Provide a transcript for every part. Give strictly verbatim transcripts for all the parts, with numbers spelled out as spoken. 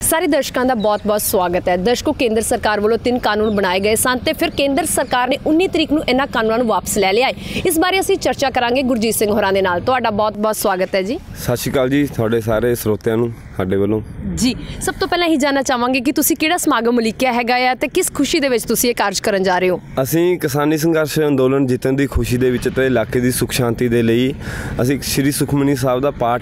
सारे दर्शकों का बहुत बहुत स्वागत है। दर्शकों, केंद्र सरकार वालों तीन कानून बनाए गए सन ते फिर केंद्र सरकार ने उन्नीस तरीक नूं इन्हां कानूनां नूं वापस लै लिया है। इस बारे असीं चर्चा करांगे गुरजीत सिंह होरां दे नाल। तुहाडा बहुत बहुत स्वागत है जी। सत श्री अकाल जी तुहाडे सारे ਸਰੋਤਿਆਂ ਨੂੰ ਸਾਡੇ ਵੱਲੋਂ जी। सब तो पहलां ही जानना चाहांगे कि तुसीं किहड़ा समागम उलीकिया हैगा आ ते किस खुशी दे विच तुसीं इह कारज करन जा रहे हो। ਅਸੀਂ ਕਿਸਾਨੀ ਸੰਘਰਸ਼ ਅੰਦੋਲਨ ਜਿੱਤਣ ਦੀ ਖੁਸ਼ੀ ਦੇ ਵਿੱਚ ਤੇ ਇਲਾਕੇ ਦੀ ਸੁਖ ਸ਼ਾਂਤੀ ਦੇ ਲਈ ਅਸੀਂ ਸ਼੍ਰੀ ਸੁਖਮਨੀ ਸਾਹਿਬ ਦਾ ਪਾਠ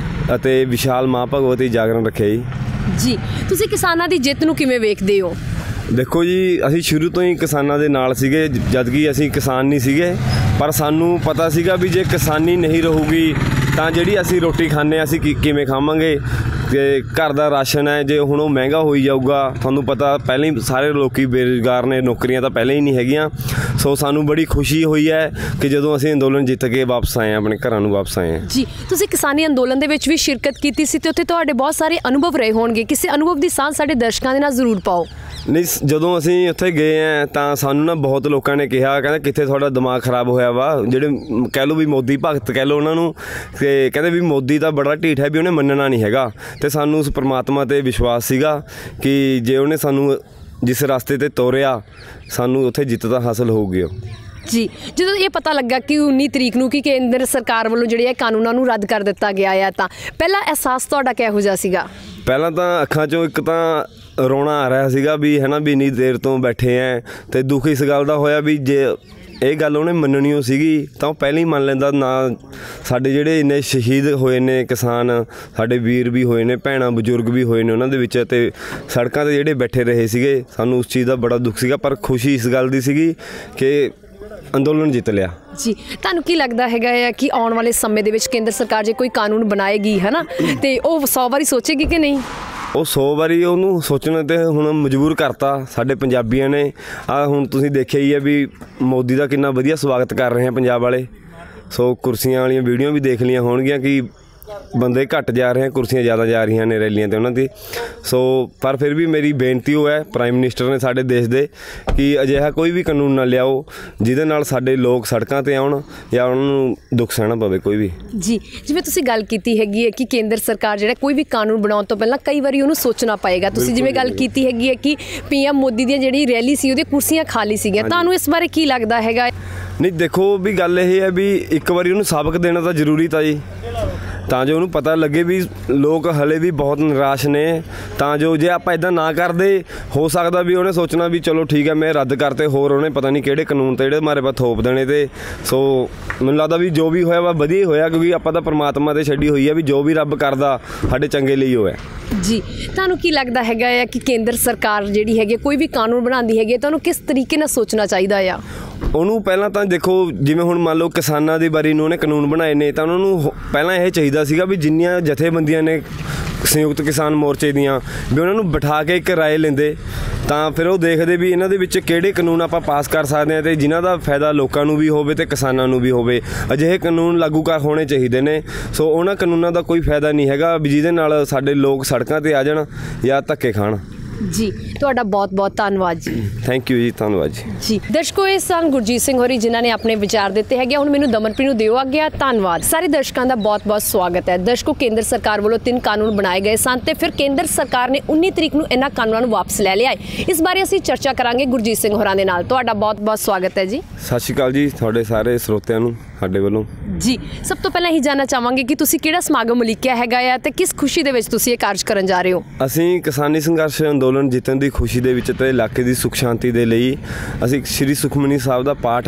ਅਤੇ ਵਿਸ਼ਾਲ ਮਾਂ ਭਗਵਤੀ ਜਾਗਰਣ ਰੱਖਿਆ ਜੀ। ਜੀ, ਤੁਸੀਂ ਕਿਸਾਨਾਂ ਦੀ ਜਿੱਤ ਨੂੰ ਕਿਵੇਂ ਵੇਖਦੇ ਹੋ? ਦੇਖੋ ਜੀ, ਅਸੀਂ ਸ਼ੁਰੂ ਤੋਂ ਹੀ ਕਿਸਾਨਾਂ ਦੇ ਨਾਲ ਸੀਗੇ, ਜਦ ਕਿ ਅਸੀਂ ਕਿਸਾਨ ਨਹੀਂ ਸੀਗੇ, ਪਰ ਸਾਨੂੰ ਪਤਾ ਸੀਗਾ ਵੀ ਜੇ ਕਿਸਾਨੀ ਨਹੀਂ ਰਹੂਗੀ ਤਾਂ ਜਿਹੜੀ ਅਸੀਂ ਰੋਟੀ ਖਾਂਦੇ ਹਾਂ ਅਸੀਂ ਕਿ ਕਿਵੇਂ ਖਾਵਾਂਗੇ। ਤੇ ਘਰ ਦਾ ਰਾਸ਼ਨ ਹੈ ਜੇ ਹੁਣ ਉਹ ਮਹਿੰਗਾ ਹੋਈ ਜਾਊਗਾ, ਤੁਹਾਨੂੰ ਪਤਾ ਪਹਿਲਾਂ ਹੀ ਸਾਰੇ ਲੋਕੀ ਬੇਰੁਜ਼ਗਾਰ ਨੇ, ਨੌਕਰੀਆਂ ਤਾਂ ਪਹਿਲਾਂ ਹੀ ਨਹੀਂ ਹੈਗੀਆਂ। ਸੋ ਸਾਨੂੰ ਬੜੀ ਖੁਸ਼ੀ ਹੋਈ ਹੈ ਕਿ ਜਦੋਂ ਅਸੀਂ ਅੰਦੋਲਨ ਜਿੱਤ ਕੇ ਵਾਪਸ ਆਏ ਹਾਂ, ਆਪਣੇ ਘਰਾਂ ਨੂੰ ਵਾਪਸ ਆਏ ਹਾਂ। ਜੀ, ਤੁਸੀਂ ਕਿਸਾਨੀ ਅੰਦੋਲਨ ਦੇ ਵਿੱਚ ਵੀ ਸ਼ਿਰਕਤ ਕੀਤੀ ਸੀ ਤੇ ਉੱਥੇ ਤੁਹਾਡੇ ਬਹੁਤ ਸਾਰੇ ਅਨੁਭਵ ਰਹੇ ਹੋਣਗੇ। ਕਿਸੇ ਅਨੁਭਵ ਦੀ ਸਾਂਝ ਸਾਡੇ ਦਰਸ਼ਕਾਂ ਦੇ ਨਾਲ ਜ਼ਰੂਰ ਪਾਓ। ਨਹੀਂ, ਜਦੋਂ ਅਸੀਂ ਉੱਥੇ ਗਏ ਹਾਂ ਤਾਂ ਸਾਨੂੰ ਨਾ ਬਹੁਤ ਲੋਕਾਂ ਨੇ ਕਿਹਾ, ਕਹਿੰਦੇ ਕਿੱਥੇ ਤੁਹਾਡਾ ਦਿਮਾਗ ਖਰਾਬ ਹੋਇਆ ਵਾ, ਜਿਹੜੇ ਕਹਿ ਲਓ ਵੀ ਮੋਦੀ ਭਗਤ ਕਹਿ ਲਓ ਉਹਨਾਂ ਨੂੰ, ਅਤੇ ਕਹਿੰਦੇ ਵੀ ਮੋਦੀ ਤਾਂ ਬੜਾ ਢੀਠ ਹੈ ਵੀ ਉਹਨੇ ਮੰਨਣਾ ਨਹੀਂ ਹੈਗਾ। ਅਤੇ ਸਾਨੂੰ ਉਸ ਪਰਮਾਤਮਾ 'ਤੇ ਵਿਸ਼ਵਾਸ ਸੀਗਾ ਕਿ ਜੇ ਉਹਨੇ ਸਾਨੂੰ ਜਿਸ ਰਸਤੇ 'ਤੇ ਤੋਰਿਆ ਸਾਨੂੰ ਉੱਥੇ ਜਿੱਤ ਤਾਂ ਹਾਸਲ ਹੋਊਗੀ। ਜੀ, ਜਦੋਂ ਇਹ ਪਤਾ ਲੱਗਾ ਕਿ ਉੱਨੀ ਤਰੀਕ ਨੂੰ ਕਿ ਕੇਂਦਰ ਸਰਕਾਰ ਵੱਲੋਂ ਜਿਹੜੇ ਇਹ ਕਾਨੂੰਨਾਂ ਨੂੰ ਰੱਦ ਕਰ ਦਿੱਤਾ ਗਿਆ ਆ, ਤਾਂ ਪਹਿਲਾ ਅਹਿਸਾਸ ਤੁਹਾਡਾ ਕਿਹੋ ਜਿਹਾ ਸੀਗਾ? ਪਹਿਲਾਂ ਤਾਂ ਅੱਖਾਂ 'ਚੋਂ ਇੱਕ ਤਾਂ ਰੋਣਾ ਆ ਰਿਹਾ ਸੀਗਾ ਵੀ ਹੈ ਨਾ, ਵੀ ਇੰਨੀ ਦੇਰ ਤੋਂ ਬੈਠੇ ਐ, ਅਤੇ ਦੁੱਖ ਇਸ ਗੱਲ ਦਾ ਹੋਇਆ ਵੀ ਜੇ ਇਹ ਗੱਲ ਉਹਨੇ ਮੰਨਣੀ ਉਹ ਸੀਗੀ ਤਾਂ ਉਹ ਪਹਿਲਾਂ ਹੀ ਮੰਨ ਲੈਂਦਾ। ਨਾ ਸਾਡੇ ਜਿਹੜੇ ਇੰਨੇ ਸ਼ਹੀਦ ਹੋਏ ਨੇ ਕਿਸਾਨ, ਸਾਡੇ ਵੀਰ ਵੀ ਹੋਏ ਨੇ, ਭੈਣਾਂ ਬਜ਼ੁਰਗ ਵੀ ਹੋਏ ਨੇ ਉਹਨਾਂ ਦੇ ਵਿੱਚ, ਅਤੇ ਸੜਕਾਂ 'ਤੇ ਜਿਹੜੇ ਬੈਠੇ ਰਹੇ ਸੀਗੇ, ਸਾਨੂੰ ਉਸ ਚੀਜ਼ ਦਾ ਬੜਾ ਦੁੱਖ ਸੀਗਾ। ਪਰ ਖੁਸ਼ੀ ਇਸ ਗੱਲ ਦੀ ਸੀਗੀ ਕਿ ਅੰਦੋਲਨ ਜਿੱਤ ਲਿਆ। ਜੀ, ਤੁਹਾਨੂੰ ਕੀ ਲੱਗਦਾ ਹੈਗਾ ਆ ਕਿ ਆਉਣ ਵਾਲੇ ਸਮੇਂ ਦੇ ਵਿੱਚ ਕੇਂਦਰ ਸਰਕਾਰ ਜੇ ਕੋਈ ਕਾਨੂੰਨ ਬਣਾਏਗੀ ਹੈ ਨਾ, ਅਤੇ ਉਹ ਸੌ ਵਾਰੀ ਸੋਚੇਗੀ ਕਿ ਨਹੀਂ? ਉਹ ਸੌ ਵਾਰੀ ਉਹਨੂੰ ਸੋਚਣ 'ਤੇ ਹੁਣ ਮਜਬੂਰ ਕਰਤਾ ਸਾਡੇ ਪੰਜਾਬੀਆਂ ਨੇ। ਆਹ ਹੁਣ ਤੁਸੀਂ ਦੇਖਿਆ ਹੀ ਹੈ ਵੀ ਮੋਦੀ ਦਾ ਕਿੰਨਾ ਵਧੀਆ ਸਵਾਗਤ ਕਰ ਰਹੇ ਆ ਪੰਜਾਬ ਵਾਲੇ। ਸੋ ਕੁਰਸੀਆਂ ਵਾਲੀਆਂ ਵੀਡੀਓ ਵੀ ਦੇਖ ਲਈਆਂ ਹੋਣਗੀਆਂ ਕਿ ਬੰਦੇ ਘੱਟ ਜਾ ਰਹੇ ਆ, ਕੁਰਸੀਆਂ ਜ਼ਿਆਦਾ ਜਾ ਰਹੀਆਂ ਨੇ ਰੈਲੀਆਂ 'ਤੇ ਉਹਨਾਂ ਦੀ। ਸੋ ਪਰ ਫਿਰ ਵੀ ਮੇਰੀ ਬੇਨਤੀ ਉਹ ਹੈ ਪ੍ਰਾਈਮ ਮਿਨਿਸਟਰ ਨੇ ਸਾਡੇ ਦੇਸ਼ ਦੇ ਕਿ ਅਜਿਹਾ ਕੋਈ ਵੀ ਕਾਨੂੰਨ ਨਾ ਲਿਆਓ ਜਿਹਦੇ ਨਾਲ ਸਾਡੇ ਲੋਕ ਸੜਕਾਂ 'ਤੇ ਆਉਣ ਜਾਂ ਉਹਨਾਂ ਨੂੰ ਦੁੱਖ ਸਹਿਣਾ ਪਵੇ ਕੋਈ ਵੀ। ਜੀ, ਜਿਵੇਂ ਤੁਸੀਂ ਗੱਲ ਕੀਤੀ ਹੈਗੀ ਹੈ ਕਿ ਕੇਂਦਰ ਸਰਕਾਰ ਜਿਹੜਾ ਕੋਈ ਵੀ ਕਾਨੂੰਨ ਬਣਾਉਣ ਤੋਂ ਪਹਿਲਾਂ ਕਈ ਵਾਰੀ ਉਹਨੂੰ ਸੋਚਣਾ ਪਏਗਾ। ਤੁਸੀਂ ਜਿਵੇਂ ਗੱਲ ਕੀਤੀ ਹੈਗੀ ਹੈ ਕਿ ਪੀ ਐਮ ਮੋਦੀ ਦੀ ਜਿਹੜੀ ਰੈਲੀ ਸੀ ਉਹਦੀਆਂ ਕੁਰਸੀਆਂ ਖਾਲੀ ਸੀਗੀਆਂ, ਤੁਹਾਨੂੰ ਇਸ ਬਾਰੇ ਕੀ ਲੱਗਦਾ ਹੈਗਾ? ਨਹੀਂ, ਦੇਖੋ ਵੀ ਗੱਲ ਇਹ ਹੈ ਵੀ ਇੱਕ ਵਾਰੀ ਉਹਨੂੰ ਸਬਕ ਦੇਣਾ ਤਾਂ ਜ਼ਰੂਰੀ ਤਾਂ ਜੀ, ਤਾਂ ਜੋ ਉਹਨੂੰ ਪਤਾ ਲੱਗੇ ਵੀ ਲੋਕ ਹਲੇ ਵੀ ਬਹੁਤ ਨਿਰਾਸ਼ ਨੇ। ਤਾਂ ਜੋ ਜੇ ਆਪਾਂ ਇੱਦਾਂ ਨਾ ਕਰਦੇ, ਹੋ ਸਕਦਾ ਵੀ ਉਹਨੇ ਸੋਚਣਾ ਵੀ ਚਲੋ ਠੀਕ ਹੈ ਮੈਂ ਰੱਦ ਕਰਤੇ, ਹੋਰ ਉਹਨੇ ਪਤਾ ਨਹੀਂ ਕਿਹੜੇ ਕਾਨੂੰਨ ਤੇ ਜਿਹੜੇ ਮਾਰੇ ਪਾ ਥੋਪ ਦੇਣੇ। ਤੇ ਸੋ ਮੈਨੂੰ ਲੱਗਦਾ ਵੀ ਜੋ ਵੀ ਹੋਇਆ ਵਾ ਵਧੀਆ ਹੀ ਹੋਇਆ, ਕਿਉਂਕਿ ਆਪਾਂ ਤਾਂ ਪਰਮਾਤਮਾ 'ਤੇ ਛੱਡੀ ਹੋਈ ਹੈ ਵੀ ਜੋ ਵੀ ਰੱਬ ਕਰਦਾ ਸਾਡੇ ਚੰਗੇ ਲਈ ਹੋਇਆ। ਜੀ, ਤੁਹਾਨੂੰ ਕੀ ਲੱਗਦਾ ਹੈਗਾ ਆ ਕਿ ਕੇਂਦਰ ਸਰਕਾਰ ਜਿਹੜੀ ਹੈਗੀ ਕੋਈ ਵੀ ਕਾਨੂੰਨ ਬਣਾਉਂਦੀ ਹੈਗੀ ਤਾਂ ਉਹਨੂੰ ਕਿਸ ਤਰੀਕੇ ਨਾਲ ਸੋਚਣਾ ਚਾਹੀਦਾ ਆ? ਉਹਨੂੰ ਪਹਿਲਾਂ ਤਾਂ ਦੇਖੋ, ਜਿਵੇਂ ਹੁਣ ਮੰਨ ਲਓ ਕਿਸਾਨਾਂ ਦੀ ਬਾਰੀ ਨੂੰ ਉਹਨੇ ਕਾਨੂੰਨ ਬਣਾਏ ਨੇ, ਤਾਂ ਉਹਨਾਂ ਨੂੰ ਪਹਿਲਾਂ ਇਹ ਚਾਹੀਦਾ ਸੀਗਾ ਵੀ ਜਿੰਨੀਆਂ ਜਥੇਬੰਦੀਆਂ ਨੇ ਸੰਯੁਕਤ ਕਿਸਾਨ ਮੋਰਚੇ ਦੀਆਂ, ਵੀ ਉਹਨਾਂ ਨੂੰ ਬਿਠਾ ਕੇ ਇੱਕ ਰਾਏ ਲੈਂਦੇ, ਤਾਂ ਫਿਰ ਉਹ ਦੇਖਦੇ ਵੀ ਇਹਨਾਂ ਦੇ ਵਿੱਚ ਕਿਹੜੇ ਕਾਨੂੰਨ ਆਪਾਂ ਪਾਸ ਕਰ ਸਕਦੇ ਹਾਂ ਅਤੇ ਜਿਨ੍ਹਾਂ ਦਾ ਫਾਇਦਾ ਲੋਕਾਂ ਨੂੰ ਵੀ ਹੋਵੇ ਅਤੇ ਕਿਸਾਨਾਂ ਨੂੰ ਵੀ ਹੋਵੇ। ਅਜਿਹੇ ਕਾਨੂੰਨ ਲਾਗੂ ਕਰ ਹੋਣੇ ਚਾਹੀਦੇ ਨੇ। ਸੋ ਉਹਨਾਂ ਕਾਨੂੰਨਾਂ ਦਾ ਕੋਈ ਫਾਇਦਾ ਨਹੀਂ ਹੈਗਾ ਵੀ ਜਿਹਦੇ ਨਾਲ ਸਾਡੇ ਲੋਕ ਸੜਕਾਂ 'ਤੇ ਆ ਜਾਣ ਜਾਂ ਧੱਕੇ ਖਾਣ। ਜੀ, ਤੁਹਾਡਾ ਬਹੁਤ ਬਹੁਤ ਧੰਨਵਾਦ ਜੀ। ਥੈਂਕ ਯੂ ਜੀ, ਧੰਨਵਾਦ ਜੀ। ਜੀ, ਦਰਸ਼ਕੋ, ਇਹ ਸਨ ਗੁਰਜੀਤ ਸਿੰਘ ਹੋਰੀ ਜਿਨ੍ਹਾਂ ਨੇ ਆਪਣੇ ਵਿਚਾਰ ਦਿੱਤੇ ਹੈਗੇ। ਹੁਣ ਮੈਨੂੰ ਦਮਨਪ੍ਰੀਤ ਨੂੰ ਦਿਓ ਆ ਗਿਆ। ਧੰਨਵਾਦ। ਸਾਰੇ ਦਰਸ਼ਕਾਂ ਦਾ ਬਹੁਤ ਬਹੁਤ ਸਵਾਗਤ ਹੈ। ਦਰਸ਼ਕੋ, ਕੇਂਦਰ ਸਰਕਾਰ ਵੱਲੋਂ ਤਿੰਨ ਕਾਨੂੰਨ ਬਣਾਏ ਗਏ ਸਨ ਤੇ ਫਿਰ ਕੇਂਦਰ ਸਰਕਾਰ ਨੇ ਉੱਨੀ ਤਰੀਕ ਨੂੰ ਇਹਨਾਂ ਕਾਨੂੰਨਾਂ ਨੂੰ ਵਾਪਸ ਲੈ ਲਿਆ ਹੈ। ਇਸ ਬਾਰੇ ਅਸੀਂ ਚਰਚਾ ਕਰਾਂਗੇ ਗੁਰਜੀਤ ਸਿੰਘ ਹੋਰਾਂ ਦੇ ਨਾਲ। ਤੁਹਾਡਾ ਬਹੁਤ ਬਹੁਤ ਸਵਾਗਤ ਹੈ ਜੀ। ਸਤਿ ਸ਼੍ਰੀ ਅਕਾਲ ਜੀ ਤੁਹਾਡੇ ਸਾਰੇ ਸਰੋਤਿਆਂ ਨੂੰ ਸਾਡੇ ਵੱਲੋਂ। ਜੀ, ਸਭ ਤੋਂ ਪਹਿਲਾਂ ਹੀ ਜਾਣਨਾ ਚਾਹਾਂਗੇ ਕਿ ਤੁਸੀਂ ਕਿਹੜਾ ਸਮਾਗਮ ਉਲੀਕਿਆ ਹੈਗਾ ਆ ਤੇ ਕਿਸ ਖੁਸ਼ੀ ਦੇ ਵਿੱਚ ਤੁਸੀਂ ਇਹ ਕਾਰਜ ਕਰਨ ਜਾ ਰਹੇ ਹੋ? ਅਸੀਂ ਕਿਸਾਨੀ ਸੰਘਰਸ਼ ਅੰਦੋਲਨ ਜਿੱਤਣ ਦੀ ਖੁਸ਼ੀ ਦੇ ਵਿੱਚ ਤੇ ਇਲਾਕੇ ਦੀ ਸੁਖ ਸ਼ਾਂਤੀ ਦੇ ਲਈ ਅਸੀਂ ਸ਼੍ਰੀ ਸੁਖਮਨੀ ਸਾਹਿਬ ਦਾ ਪਾਠ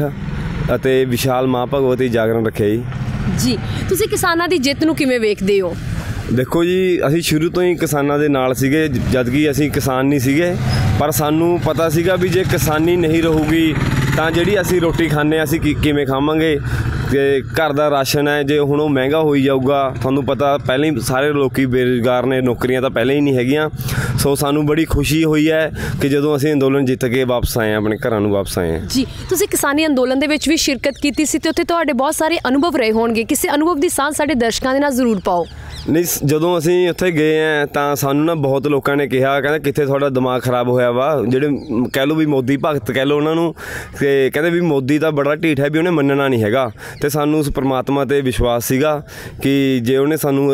ਅਤੇ ਵਿਸ਼ਾਲ ਮਾਂ ਭਗਵਤੀ ਜਾਗਰਣ ਰੱਖਿਆ ਜੀ। ਜੀ, ਤੁਸੀਂ ਕਿਸਾਨਾਂ ਦੀ ਜਿੱਤ ਨੂੰ ਕਿਵੇਂ ਵੇਖਦੇ ਹੋ? ਦੇਖੋ ਜੀ, ਅਸੀਂ ਸ਼ੁਰੂ ਤੋਂ ਹੀ ਕਿਸਾਨਾਂ ਦੇ ਨਾਲ ਸੀਗੇ, ਜਦ ਕਿ ਅਸੀਂ ਕਿਸਾਨ ਨਹੀਂ ਸੀਗੇ, ਪਰ ਸਾਨੂੰ ਪਤਾ ਸੀਗਾ ਵੀ ਜੇ ਕਿਸਾਨੀ ਨਹੀਂ ਰਹੂਗੀ ਤਾਂ ਜਿਹੜੀ ਅਸੀਂ ਰੋਟੀ ਖਾਂਦੇ ਹਾਂ ਅਸੀਂ ਕਿ ਕਿਵੇਂ ਖਾਵਾਂਗੇ। ਅਤੇ ਘਰ ਦਾ ਰਾਸ਼ਨ ਹੈ ਜੇ ਹੁਣ ਉਹ ਮਹਿੰਗਾ ਹੋਈ ਜਾਊਗਾ, ਤੁਹਾਨੂੰ ਪਤਾ ਪਹਿਲਾਂ ਹੀ ਸਾਰੇ ਲੋਕੀ ਬੇਰੁਜ਼ਗਾਰ ਨੇ, ਨੌਕਰੀਆਂ ਤਾਂ ਪਹਿਲਾਂ ਹੀ ਨਹੀਂ ਹੈਗੀਆਂ। ਸੋ ਸਾਨੂੰ ਬੜੀ ਖੁਸ਼ੀ ਹੋਈ ਹੈ ਕਿ ਜਦੋਂ ਅਸੀਂ ਅੰਦੋਲਨ ਜਿੱਤ ਕੇ ਵਾਪਸ ਆਏ ਹਾਂ, ਆਪਣੇ ਘਰਾਂ ਨੂੰ ਵਾਪਸ ਆਏ ਹਾਂ। ਜੀ, ਤੁਸੀਂ ਕਿਸਾਨੀ ਅੰਦੋਲਨ ਦੇ ਵਿੱਚ ਵੀ ਸ਼ਿਰਕਤ ਕੀਤੀ ਸੀ ਤੇ ਉੱਥੇ ਤੁਹਾਡੇ ਬਹੁਤ ਸਾਰੇ ਅਨੁਭਵ ਰਹੇ ਹੋਣਗੇ। ਕਿਸੇ ਅਨੁਭਵ ਦੀ ਸਾਂਝ ਸਾਡੇ ਦਰਸ਼ਕਾਂ ਦੇ ਨਾਲ ਜ਼ਰੂਰ ਪਾਓ। ਨਹੀਂ, ਜਦੋਂ ਅਸੀਂ ਉੱਥੇ ਗਏ ਹਾਂ ਤਾਂ ਸਾਨੂੰ ਨਾ ਬਹੁਤ ਲੋਕਾਂ ਨੇ ਕਿਹਾ, ਕਹਿੰਦੇ ਕਿੱਥੇ ਤੁਹਾਡਾ ਦਿਮਾਗ ਖਰਾਬ ਹੋਇਆ ਵਾ, ਜਿਹੜੇ ਕਹਿ ਲਓ ਵੀ ਮੋਦੀ ਭਗਤ ਕਹਿ ਲਓ ਉਹਨਾਂ ਨੂੰ, ਅਤੇ ਕਹਿੰਦੇ ਵੀ ਮੋਦੀ ਤਾਂ ਬੜਾ ਢੀਠ ਹੈ ਵੀ ਉਹਨੇ ਮੰਨਣਾ ਨਹੀਂ ਹੈਗਾ। ਅਤੇ ਸਾਨੂੰ ਉਸ ਪਰਮਾਤਮਾ 'ਤੇ ਵਿਸ਼ਵਾਸ ਸੀਗਾ ਕਿ ਜੇ ਉਹਨੇ ਸਾਨੂੰ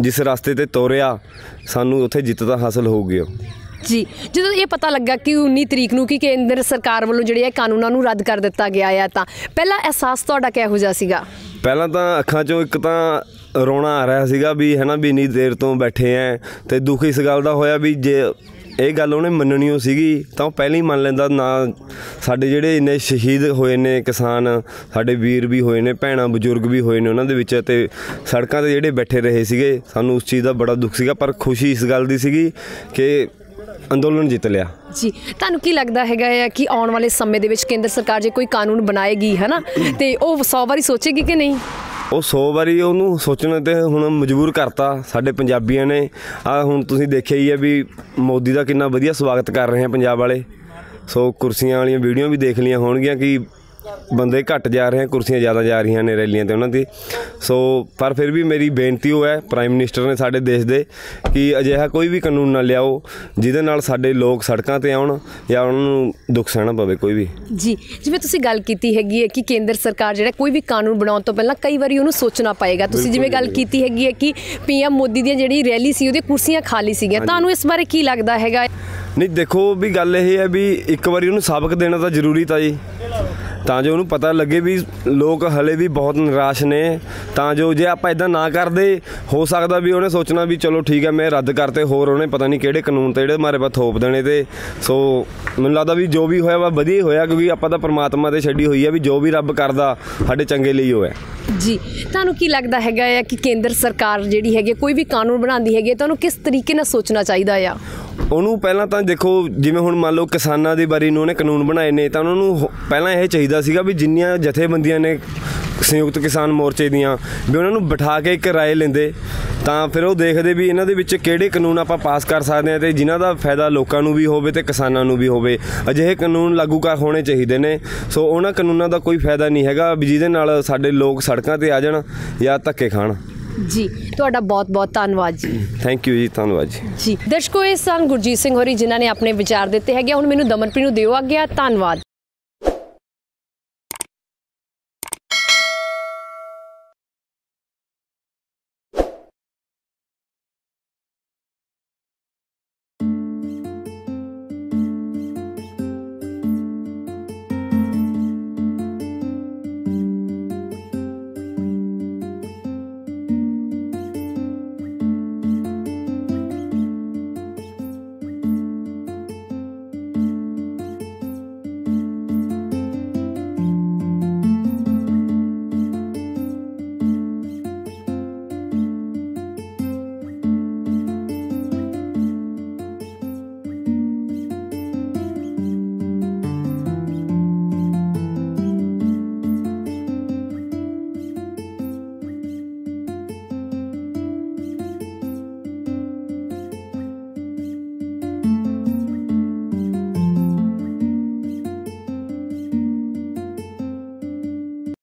ਜਿਸ ਰਸਤੇ ਤੇ ਤੋਰਿਆ ਸਾਨੂੰ ਉੱਥੇ ਜਿੱਤ ਤਾਂ ਹਾਸਲ ਹੋਊਗੀ ਉਹ। ਜੀ, ਜਦੋਂ ਇਹ ਪਤਾ ਲੱਗਾ ਕਿ ਉੱਨੀ ਤਰੀਕ ਨੂੰ ਕਿ ਕੇਂਦਰ ਸਰਕਾਰ ਵੱਲੋਂ ਜਿਹੜੇ ਇਹ ਕਾਨੂੰਨਾਂ ਨੂੰ ਰੱਦ ਕਰ ਦਿੱਤਾ ਗਿਆ ਆ, ਤਾਂ ਪਹਿਲਾ ਅਹਿਸਾਸ ਤੁਹਾਡਾ ਕਿਹੋ ਜਿਹਾ ਸੀਗਾ? ਪਹਿਲਾਂ ਤਾਂ ਅੱਖਾਂ 'ਚੋਂ ਇੱਕ ਤਾਂ ਰੋਣਾ ਆ ਰਿਹਾ ਸੀਗਾ ਵੀ ਹੈ ਨਾ, ਵੀ ਇੰਨੀ ਦੇਰ ਤੋਂ ਬੈਠੇ ਐ, ਅਤੇ ਦੁੱਖ ਇਸ ਗੱਲ ਦਾ ਹੋਇਆ ਵੀ ਜੇ ਇਹ ਗੱਲ ਉਹਨੇ ਮੰਨਣੀ ਓ ਸੀਗੀ ਤਾਂ ਉਹ ਪਹਿਲਾਂ ਹੀ ਮੰਨ ਲੈਂਦਾ ਨਾ। ਸਾਡੇ ਜਿਹੜੇ ਇੰਨੇ ਸ਼ਹੀਦ ਹੋਏ ਨੇ ਕਿਸਾਨ, ਸਾਡੇ ਵੀਰ ਵੀ ਹੋਏ ਨੇ, ਭੈਣਾਂ ਬਜ਼ੁਰਗ ਵੀ ਹੋਏ ਨੇ ਉਹਨਾਂ ਦੇ ਵਿੱਚ, ਅਤੇ ਸੜਕਾਂ 'ਤੇ ਜਿਹੜੇ ਬੈਠੇ ਰਹੇ ਸੀਗੇ, ਸਾਨੂੰ ਉਸ ਚੀਜ਼ ਦਾ ਬੜਾ ਦੁੱਖ ਸੀਗਾ। ਪਰ ਖੁਸ਼ੀ ਇਸ ਗੱਲ ਦੀ ਸੀਗੀ ਕਿ ਅੰਦੋਲਨ ਜਿੱਤ ਲਿਆ। ਜੀ, ਤੁਹਾਨੂੰ ਕੀ ਲੱਗਦਾ ਹੈਗਾ ਆ ਕਿ ਆਉਣ ਵਾਲੇ ਸਮੇਂ ਦੇ ਵਿੱਚ ਕੇਂਦਰ ਸਰਕਾਰ ਜੇ ਕੋਈ ਕਾਨੂੰਨ ਬਣਾਏਗੀ ਹੈ ਨਾ, ਤੇ ਉਹ ਸੌ ਵਾਰੀ ਸੋਚੇਗੀ ਕਿ ਨਹੀਂ? ਉਹ ਸੌ ਵਾਰੀ ਉਹਨੂੰ ਸੋਚਣ 'ਤੇ ਹੁਣ ਮਜਬੂਰ ਕਰਤਾ ਸਾਡੇ ਪੰਜਾਬੀਆਂ ਨੇ। ਆ ਹੁਣ ਤੁਸੀਂ ਦੇਖਿਆ ਹੀ ਹੈ ਵੀ ਮੋਦੀ ਦਾ ਕਿੰਨਾ ਵਧੀਆ ਸਵਾਗਤ ਕਰ ਰਹੇ ਆ ਪੰਜਾਬ ਵਾਲੇ। ਸੋ ਕੁਰਸੀਆਂ ਵਾਲੀਆਂ ਵੀਡੀਓ ਵੀ ਦੇਖ ਲਈਆਂ ਹੋਣਗੀਆਂ ਕਿ ਬੰਦੇ ਘੱਟ ਜਾ ਰਹੇ, ਕੁਰਸੀਆਂ ਜ਼ਿਆਦਾ ਜਾ ਰਹੀਆਂ ਨੇ ਰੈਲੀਆਂ 'ਤੇ ਉਹਨਾਂ ਦੀ। ਸੋ ਪਰ ਫਿਰ ਵੀ ਮੇਰੀ ਬੇਨਤੀ ਉਹ ਹੈ ਪ੍ਰਾਈਮ ਮਿਨਿਸਟਰ ਨੇ ਸਾਡੇ ਦੇਸ਼ ਦੇ ਕਿ ਅਜਿਹਾ ਕੋਈ ਵੀ ਕਾਨੂੰਨ ਨਾ ਲਿਆਓ ਜਿਹਦੇ ਨਾਲ ਸਾਡੇ ਲੋਕ ਸੜਕਾਂ 'ਤੇ ਆਉਣ ਜਾਂ ਉਹਨਾਂ ਨੂੰ ਦੁੱਖ ਸਹਿਣਾ ਪਵੇ ਕੋਈ ਵੀ। ਜੀ, ਜਿਵੇਂ ਤੁਸੀਂ ਗੱਲ ਕੀਤੀ ਹੈਗੀ ਹੈ ਕਿ ਕੇਂਦਰ ਸਰਕਾਰ ਜਿਹੜਾ ਕੋਈ ਵੀ ਕਾਨੂੰਨ ਬਣਾਉਣ ਤੋਂ ਪਹਿਲਾਂ ਕਈ ਵਾਰੀ ਉਹਨੂੰ ਸੋਚਣਾ ਪਏਗਾ। ਤੁਸੀਂ ਜਿਵੇਂ ਗੱਲ ਕੀਤੀ ਹੈਗੀ ਹੈ ਕਿ ਪੀ ਐਮ ਮੋਦੀ ਦੀ ਜਿਹੜੀ ਰੈਲੀ ਸੀ ਉਹਦੀਆਂ ਕੁਰਸੀਆਂ ਖਾਲੀ ਸੀਗੀਆਂ, ਤੁਹਾਨੂੰ ਇਸ ਬਾਰੇ ਕੀ ਲੱਗਦਾ ਹੈਗਾ? ਨਹੀਂ ਦੇਖੋ ਵੀ ਗੱਲ ਇਹ ਹੈ ਵੀ ਇੱਕ ਵਾਰੀ ਉਹਨੂੰ ਸਬਕ ਦੇਣਾ ਤਾਂ ਜ਼ਰੂਰੀ ਤਾਂ ਜੀ, ਤਾਂ ਜੋ ਉਹਨੂੰ ਪਤਾ ਲੱਗੇ ਵੀ ਲੋਕ ਹਲੇ ਵੀ ਬਹੁਤ ਨਿਰਾਸ਼ ਨੇ। ਤਾਂ ਜੋ ਜੇ ਆਪਾਂ ਇੱਦਾਂ ਨਾ ਕਰਦੇ, ਹੋ ਸਕਦਾ ਵੀ ਉਹਨੇ ਸੋਚਣਾ ਵੀ ਚਲੋ ਠੀਕ ਹੈ ਮੈਂ ਰੱਦ ਕਰਤੇ, ਹੋਰ ਉਹਨੇ ਪਤਾ ਨਹੀਂ ਕਿਹੜੇ ਕਾਨੂੰਨ ਤੇ ਜਿਹੜੇ ਮਾਰੇ ਪਾ ਥੋਪ ਦੇਣੇ। ਤੇ ਸੋ ਮੈਨੂੰ ਲੱਗਦਾ ਵੀ ਜੋ ਵੀ ਹੋਇਆ ਵਾ ਵਧੀਆ ਹੀ ਹੋਇਆ, ਕਿਉਂਕਿ ਆਪਾਂ ਤਾਂ ਪਰਮਾਤਮਾ 'ਤੇ ਛੱਡੀ ਹੋਈ ਹੈ ਵੀ ਜੋ ਵੀ ਰੱਬ ਕਰਦਾ ਸਾਡੇ ਚੰਗੇ ਲਈ ਹੋਇਆ। ਜੀ, ਤੁਹਾਨੂੰ ਕੀ ਲੱਗਦਾ ਹੈਗਾ ਆ ਕਿ ਕੇਂਦਰ ਸਰਕਾਰ ਜਿਹੜੀ ਹੈਗੀ ਕੋਈ ਵੀ ਕਾਨੂੰਨ ਬਣਾਉਂਦੀ ਹੈਗੀ ਤਾਂ ਉਹਨੂੰ ਕਿਸ ਤਰੀਕੇ ਨਾਲ ਸੋਚਣਾ ਚਾਹੀਦਾ ਆ? ਉਹਨੂੰ ਪਹਿਲਾਂ ਤਾਂ ਦੇਖੋ, ਜਿਵੇਂ ਹੁਣ ਮੰਨ ਲਓ ਕਿਸਾਨਾਂ ਦੀ ਬਾਰੀ ਨੂੰ ਉਹਨੇ ਕਾਨੂੰਨ ਬਣਾਏ ਨੇ, ਤਾਂ ਉਹਨਾਂ ਨੂੰ ਪਹਿਲਾਂ ਇਹ ਚਾਹੀਦਾ ਸੀਗਾ ਵੀ ਜਿੰਨੀਆਂ ਜਥੇਬੰਦੀਆਂ ਨੇ ਸੰਯੁਕਤ ਕਿਸਾਨ ਮੋਰਚੇ ਦੀਆਂ, ਵੀ ਉਹਨਾਂ ਨੂੰ ਬਿਠਾ ਕੇ ਇੱਕ ਰਾਏ ਲੈਂਦੇ, ਤਾਂ ਫਿਰ ਉਹ ਦੇਖਦੇ ਵੀ ਇਹਨਾਂ ਦੇ ਵਿੱਚ ਕਿਹੜੇ ਕਾਨੂੰਨ ਆਪਾਂ ਪਾਸ ਕਰ ਸਕਦੇ ਹਾਂ ਅਤੇ ਜਿਨ੍ਹਾਂ ਦਾ ਫਾਇਦਾ ਲੋਕਾਂ ਨੂੰ ਵੀ ਹੋਵੇ ਅਤੇ ਕਿਸਾਨਾਂ ਨੂੰ ਵੀ ਹੋਵੇ। ਅਜਿਹੇ ਕਾਨੂੰਨ ਲਾਗੂ ਕਰ ਹੋਣੇ ਚਾਹੀਦੇ ਨੇ। ਸੋ ਉਹਨਾਂ ਕਾਨੂੰਨਾਂ ਦਾ ਕੋਈ ਫਾਇਦਾ ਨਹੀਂ ਹੈਗਾ ਵੀ ਜਿਹਦੇ ਨਾਲ ਸਾਡੇ ਲੋਕ ਸੜਕਾਂ 'ਤੇ ਆ ਜਾਣ ਜਾਂ ਧੱਕੇ ਖਾਣ। ਜੀ, ਤੁਹਾਡਾ ਬਹੁਤ ਬਹੁਤ ਧੰਨਵਾਦ ਜੀ। ਥੈਂਕ ਯੂ ਜੀ, ਧੰਨਵਾਦ ਜੀ। ਜੀ ਦਰਸ਼ਕੋ, ਇਹ ਸਨ ਗੁਰਜੀਤ ਸਿੰਘ ਹੋਰੀ ਜਿਨ੍ਹਾਂ ਨੇ ਆਪਣੇ ਵਿਚਾਰ ਦਿੱਤੇ ਹੈਗੇ। ਹੁਣ ਮੈਨੂੰ ਦਮਨਪ੍ਰੀਤ ਨੂੰ ਦਿਓ ਆਗਿਆ। ਧੰਨਵਾਦ।